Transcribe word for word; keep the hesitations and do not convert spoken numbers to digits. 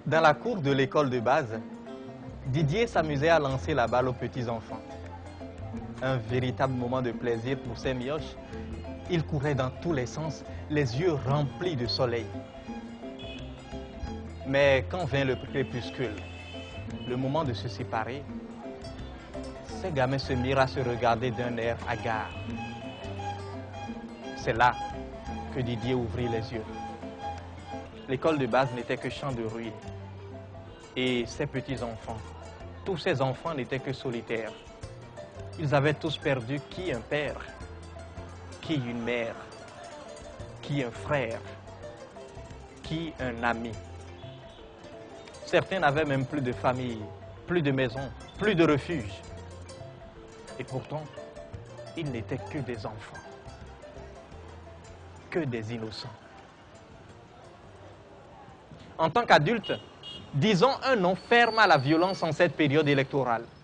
Dans la cour de l'école de base, Didier s'amusait à lancer la balle aux petits enfants. Un véritable moment de plaisir pour ces mioches. Il courait dans tous les sens, les yeux remplis de soleil. Mais quand vint le crépuscule, le moment de se séparer, ces gamins se mirent à se regarder d'un air hagard. C'est là que Didier ouvrit les yeux. L'école de base n'était que champ de ruines. Et ces petits-enfants, tous ces enfants n'étaient que solitaires. Ils avaient tous perdu qui un père, qui une mère, qui un frère, qui un ami. Certains n'avaient même plus de famille, plus de maison, plus de refuge. Et pourtant, ils n'étaient que des enfants, que des innocents. En tant qu'adultes, disons un non ferme à la violence en cette période électorale.